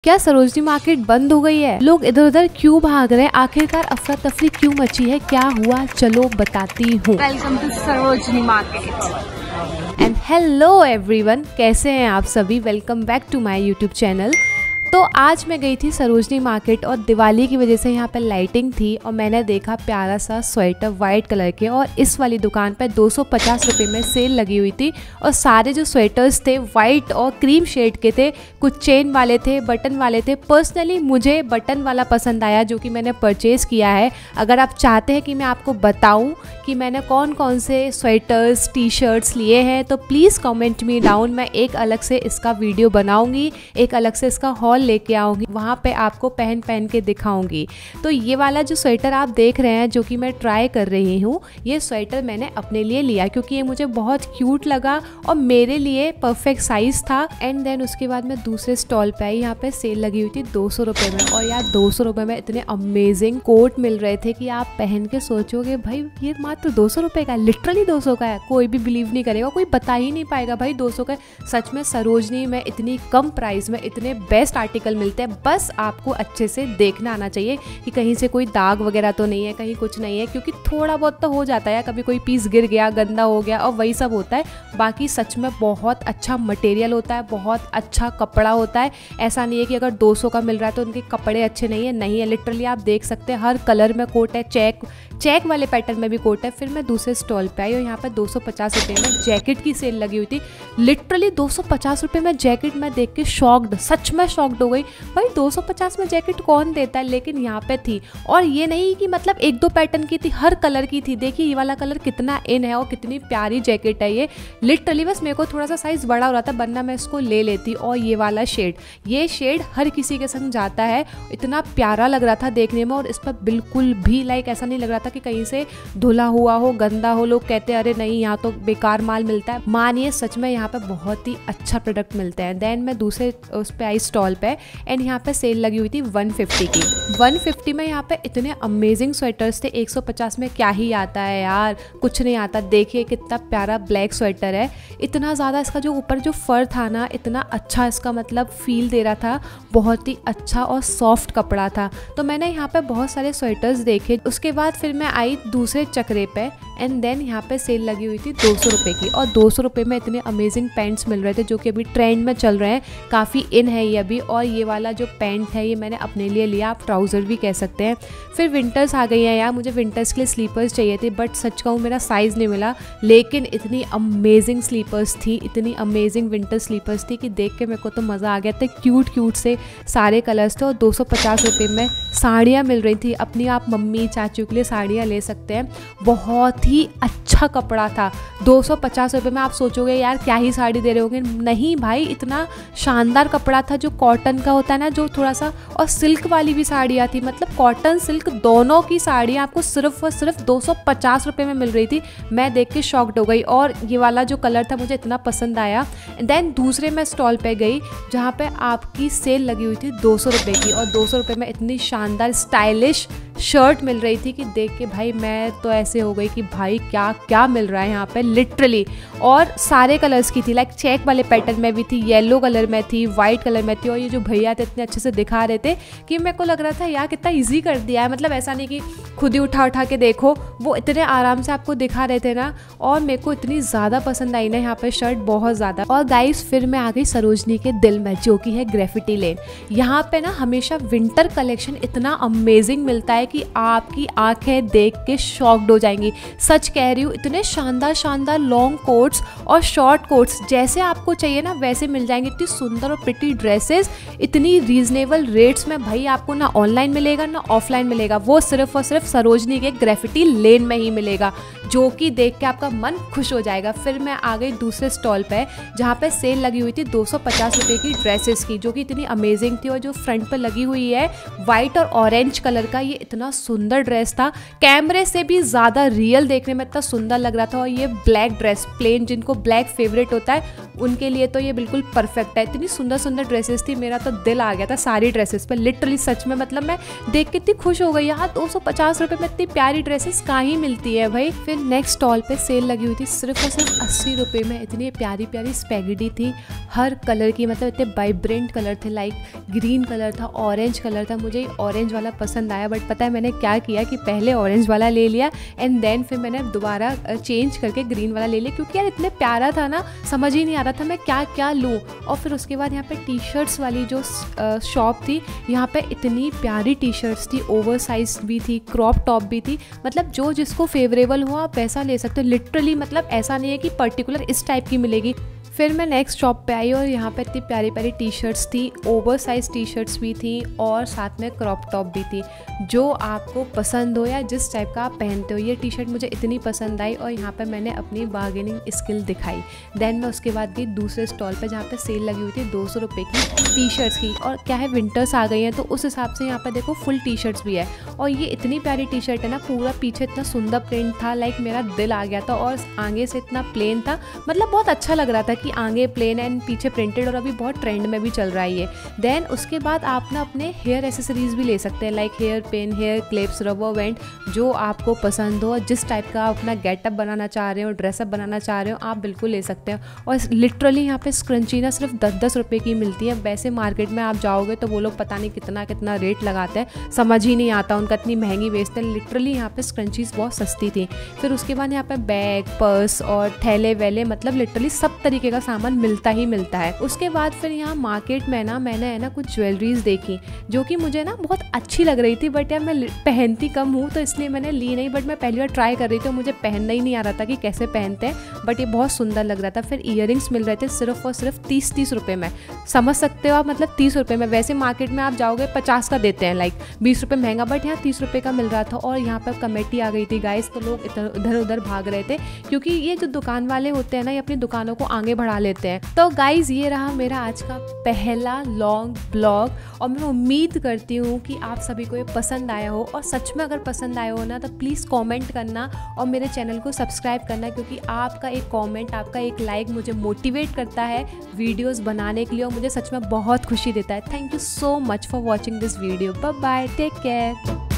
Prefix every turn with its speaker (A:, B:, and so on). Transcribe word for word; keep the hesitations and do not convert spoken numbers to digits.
A: क्या सरोजनी मार्केट बंद हो गई है? लोग इधर उधर क्यों भाग रहे हैं? आखिरकार अफरा तफरी क्यों मची है? क्या हुआ, चलो बताती हूँ।
B: Welcome to Sarojini market
A: and hello everyone, कैसे हैं आप सभी? Welcome back to my YouTube channel. तो आज मैं गई थी सरोजनी मार्केट और दिवाली की वजह से यहाँ पे लाइटिंग थी और मैंने देखा प्यारा सा स्वेटर वाइट कलर के, और इस वाली दुकान पे दो सौ पचास रुपये में सेल लगी हुई थी। और सारे जो स्वेटर्स थे वाइट और क्रीम शेड के थे, कुछ चेन वाले थे, बटन वाले थे। पर्सनली मुझे बटन वाला पसंद आया जो कि मैंने परचेज़ किया है। अगर आप चाहते हैं कि मैं आपको बताऊँ कि मैंने कौन कौन से स्वेटर्स टी शर्ट्स लिए हैं तो प्लीज़ कॉमेंट मी डाउन। मैं एक अलग से इसका वीडियो बनाऊँगी, एक अलग से इसका हॉल लेके आऊंगी, वहाँ पे आपको पहन पहन के दिखाऊंगी। तो ये वाला जो स्वेटर आप देख रहे हैं जो कि मैं ट्राई कर रही हूँ, ये स्वेटर मैंने अपने लिए लिया क्योंकि ये मुझे बहुत क्यूट लगा और मेरे लिए परफेक्ट साइज था। एंड देन उसके बाद मैं दूसरे स्टॉल पे आई, यहाँ पे सेल लगी हुई थी दो सौ रुपये में। और यार दो सौ रुपये में इतने अमेजिंग कोट मिल रहे थे कि आप पहन के सोचोगे भाई ये मात्र दो सौ रुपये का है, लिटरली दो सौ का है। कोई भी बिलीव नहीं करेगा, कोई बता ही नहीं पाएगा भाई दो सौ का। सच में सरोजनी में इतनी कम प्राइस में इतने बेस्ट आर्टिकल मिलते हैं। बस आपको अच्छे से देखना आना चाहिए कि कहीं से कोई दाग वगैरह तो नहीं है, कहीं कुछ नहीं है, क्योंकि थोड़ा बहुत तो हो जाता है, कभी कोई पीस गिर गया, गंदा हो गया और वही सब होता है। बाकी सच में बहुत अच्छा मटेरियल होता है, बहुत अच्छा कपड़ा होता है। ऐसा नहीं है कि अगर दो सौ का मिल रहा है तो उनके कपड़े अच्छे नहीं है, नहीं है। लिटरली आप देख सकते हैं हर कलर में कोट है, चेक चेक वाले पैटर्न में भी कोट है। फिर मैं दूसरे स्टॉल पे आई और यहाँ पर दो सौ पचास रुपये में जैकेट की सेल लगी हुई थी। लिटरली दो सौ पचास रुपये में जैकेट मैं देख के शॉक्ड, सच में शॉक्ड हो गई। भाई दो सौ पचास में जैकेट कौन देता है, लेकिन यहाँ पे थी। और ये नहीं कि मतलब एक दो पैटर्न की थी, हर कलर की थी। देखिए ये वाला कलर कितना इन है और कितनी प्यारी जैकेट है ये। लिटरली बस मेरे को थोड़ा सा साइज बड़ा हो रहा था, वरना मैं इसको ले लेती। और ये वाला शेड, ये शेड हर किसी के संग जाता है। इतना प्यारा लग रहा था देखने में और इस पर बिल्कुल भी लाइक ऐसा नहीं लग रहा था कि कहीं से धुला हुआ हो, गंदा हो। लोग कहते हैं अरे नहीं यहाँ तो बेकार माल मिलता है, मानिए सच में यहाँ पे बहुत ही अच्छा प्रोडक्ट मिलते हैं। देन मैं दूसरे उस पे आई स्टॉल पे एंड यहाँ पे सेल लगी हुई थी एक सौ पचास की। एक सौ पचास में यहाँ पे इतने अमेजिंग स्वेटर्स थे। एक सौ पचास में क्या ही आता है यार, कुछ नहीं आता। देखिए कितना प्यारा ब्लैक स्वेटर है, इतना ज़्यादा इसका जो ऊपर जो फर था ना, इतना अच्छा इसका मतलब फील दे रहा था, बहुत ही अच्छा और सॉफ्ट कपड़ा था। तो मैंने यहाँ पे बहुत सारे स्वेटर्स देखे। उसके बाद फिर मैं आई दूसरे चक्रे पे एंड देन यहाँ पे सेल लगी हुई थी दो सौ रुपये की। और दो सौ रुपये में इतने अमेजिंग पैंट्स मिल रहे थे जो कि अभी ट्रेंड में चल रहे हैं, काफ़ी इन है ये अभी। और ये वाला जो पैंट है ये मैंने अपने लिए लिया, आप ट्राउज़र भी कह सकते हैं। फिर विंटर्स आ गई हैं यार, मुझे विंटर्स के लिए स्लीपर्स चाहिए थे, बट सच कहूँ मेरा साइज़ नहीं मिला। लेकिन इतनी अमेजिंग स्लीपर्स थी, इतनी अमेजिंग विंटर स्लीपर्स थी कि देख के मेरे को तो मज़ा आ गया था। क्यूट क्यूट से सारे कलर्स थे और दो सौ पचास रुपये में साड़ियाँ मिल रही थी। अपनी आप मम्मी चाचू के लिए साड़ियाँ ले सकते हैं, बहुत ही अच्छा कपड़ा था। दो सौ पचास रुपये में आप सोचोगे यार क्या ही साड़ी दे रहे होंगे, नहीं भाई इतना शानदार कपड़ा था। जो कॉटन का होता है ना, जो थोड़ा सा, और सिल्क वाली भी साड़ियाँ थी, मतलब कॉटन सिल्क दोनों की साड़ियाँ आपको सिर्फ और सिर्फ दो सौ पचास रुपये में मिल रही थी। मैं देख के शॉक्ड हो गई और ये वाला जो कलर था मुझे इतना पसंद आया। देन दूसरे मैं स्टॉल पे गई जहाँ पे आपकी सेल लगी हुई थी दो सौ रुपये की, और दो सौ रुपये में इतनी शानदार स्टाइलिश शर्ट मिल रही थी कि देख के भाई मैं तो ऐसे हो गई कि भाई क्या क्या मिल रहा है यहाँ पे लिटरली। और सारे कलर्स की थी, लाइक चेक वाले पैटर्न में भी थी, येलो कलर में थी, वाइट कलर में थी। और ये जो भैया थे इतने अच्छे से दिखा रहे थे कि मेरे को लग रहा था यार कितना ईजी कर दिया है। मतलब ऐसा नहीं कि खुद ही उठा उठा के देखो, वो इतने आराम से आपको दिखा रहे थे ना। और मेरे को इतनी ज़्यादा पसंद आई ना यहाँ पे शर्ट, बहुत ज़्यादा। और गाइस फिर मैं आ गई सरोजनी के दिल में जो कि है ग्रेफिटी लेन। यहाँ पे ना हमेशा विंटर कलेक्शन इतना अमेजिंग मिलता है कि आपकी आंखें देख के शॉक्ड हो जाएंगी। सच कह रही हूँ, इतने शानदार शानदार लॉन्ग कोट्स और शॉर्ट कोट्स जैसे आपको चाहिए ना वैसे मिल जाएंगे। इतनी सुंदर और प्रिटी ड्रेसेस इतनी रीजनेबल रेट्स में भाई आपको ना ऑनलाइन मिलेगा ना ऑफलाइन मिलेगा, वो सिर्फ और सिर्फ सरोजनी के ग्रेफिटी लेन में ही मिलेगा, जो कि देख के आपका मन खुश हो जाएगा। फिर मैं आ गई दूसरे स्टॉल पे जहाँ पे सेल लगी हुई थी दो सौ पचास रुपये की ड्रेसेस की, जो कि इतनी अमेजिंग थी। और जो फ्रंट पे लगी हुई है वाइट और ऑरेंज कलर का, ये इतना इतना सुंदर ड्रेस था, कैमरे से भी ज़्यादा रियल देखने में इतना सुंदर लग रहा था। और ये ब्लैक ड्रेस, प्लेन जिनको ब्लैक फेवरेट होता है उनके लिए तो ये बिल्कुल परफेक्ट है। इतनी सुंदर सुंदर ड्रेसेस थी, मेरा तो दिल आ गया था सारी ड्रेसेस पे, लिटरली सच में। मतलब मैं देख के इतनी खुश हो गई, यार दो सौ पचास रुपये में इतनी प्यारी ड्रेसेस कहाँ ही मिलती है भाई। फिर नेक्स्ट स्टॉल पे सेल लगी हुई थी, सिर्फ और सिर्फ अस्सी रुपये में इतनी प्यारी प्यारी स्पैगेटी थी, हर कलर की, मतलब इतने वाइब्रेंट कलर थे, लाइक ग्रीन कलर था, ऑरेंज कलर था। मुझे ऑरेंज वाला पसंद आया, बट पता है मैंने क्या किया कि पहले ऑरेंज वाला ले लिया एंड देन फिर मैंने दोबारा चेंज करके ग्रीन वाला ले लिया, क्योंकि यार इतने प्यारा था ना, समझ ही नहीं आ रहा था मैं क्या क्या लूँ। और फिर उसके बाद यहाँ पे टी शर्ट्स वाली जो शॉप थी, यहाँ पे इतनी प्यारी टी शर्ट्स थी, ओवर साइज भी थी, क्रॉप टॉप भी थी, मतलब जो जिसको फेवरेबल हो आप वैसा ले सकते हो लिटरली। मतलब ऐसा नहीं है कि पर्टिकुलर इस टाइप की मिलेगी। फिर मैं नेक्स्ट शॉप पे आई और यहाँ पे इतनी प्यारी प्यारी टी शर्ट्स थी, ओवर साइज टी शर्ट्स भी थी और साथ में क्रॉप टॉप भी थी, जो आपको पसंद हो या जिस टाइप का आप पहनते हो। ये टी शर्ट मुझे इतनी पसंद आई और यहाँ पे मैंने अपनी बार्गेनिंग स्किल दिखाई। देन मैं उसके बाद गई दूसरे स्टॉल पे जहाँ पे सेल लगी हुई थी दो सौ रुपये की टी शर्ट्स की। और क्या है, विंटर्स आ गई हैं तो उस हिसाब से यहाँ पे देखो फुल टी शर्ट्स भी है। और ये इतनी प्यारी टी शर्ट है ना, पूरा पीछे इतना सुंदर प्रिंट था, लाइक मेरा दिल आ गया था। और आगे से इतना प्लेन था, मतलब बहुत अच्छा लग रहा था कि आगे प्लेन एंड पीछे प्रिंटेड, और अभी बहुत ट्रेंड में भी चल रहा है ये। देन उसके बाद आप ना अपने हेयर एसेसरीज भी ले सकते हैं, like hair pin, hair clips, rubber band, जो आपको पसंद हो, जिस टाइप का आप अपना गेटअप बनाना चाह रहे हो, ड्रेसअप बनाना चाह रहे हो, आप बिल्कुल ले सकते हो। और लिटरली यहाँ पे स्क्रंची ना सिर्फ दस दस रुपये की मिलती है। वैसे मार्केट में आप जाओगे तो वो लोग पता नहीं कितना कितना रेट लगाते हैं, समझ ही नहीं आता उनका, इतनी महंगी बेचते हैं। लिटरली यहाँ पे स्क्रंचीज बहुत सस्ती थी। फिर उसके बाद यहाँ पे बैग, पर्स और थैले वैले, मतलब लिटरली सब तरीके का सामान मिलता ही मिलता है। उसके बाद फिर यहाँ मार्केट में ना मैंने है ना कुछ ज्वेलरीज देखी जो कि मुझे ना बहुत अच्छी लग रही थी, बट यार मैं पहनती कम हूँ तो इसलिए मैंने ली नहीं। बट मैं पहली बार ट्राई कर रही थी, मुझे पहनना ही नहीं आ रहा था कि कैसे पहनते हैं, बट ये बहुत सुंदर लग रहा था। फिर ईयरिंग्स मिल रहे थे सिर्फ और सिर्फ तीस तीस रुपये में, समझ सकते हो आप, मतलब तीस रुपये में। वैसे मार्केट में आप जाओगे पचास का देते हैं, लाइक बीस रुपये महंगा, बट यहाँ तीस रुपये का मिल रहा था। और यहाँ पर कमेटी आ गई थी गाइस, तो लोग इधर इधर उधर भाग रहे थे, क्योंकि ये जो दुकान वाले होते हैं ना, ये अपनी दुकानों को आगे बढ़ा लेते हैं। तो गाइज ये रहा मेरा आज का पहला लॉन्ग ब्लॉग, और मैं उम्मीद करती हूँ कि आप सभी को ये पसंद आया हो। और सच में अगर पसंद आया हो ना तो प्लीज़ कमेंट करना और मेरे चैनल को सब्सक्राइब करना, क्योंकि आपका एक कमेंट, आपका एक लाइक मुझे मोटिवेट करता है वीडियोस बनाने के लिए, और मुझे सच में बहुत खुशी देता है। Thank you so much for watching this video. Bye bye, take care.